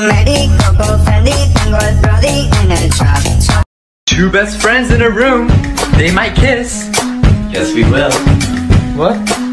Medi, Coco, Fendi, tengo el Brody en el trap. Two best friends in a room, they might kiss. Yes, we will. What?